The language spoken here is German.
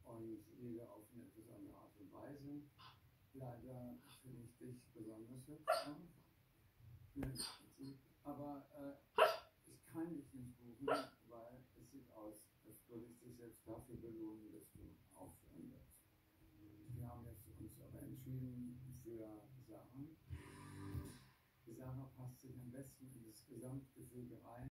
und jede auf eine etwas andere Art und Weise. Leider finde ich dich besonders hübsch aus. Aber ich kann dich nicht buchen, weil es sieht aus, als würde ich dich jetzt dafür belohnen, dass du aufhören wirst. Wir haben jetzt uns aber entschieden für Sarah. Die Sarah passt sich am besten in das Gesamtgefüge rein.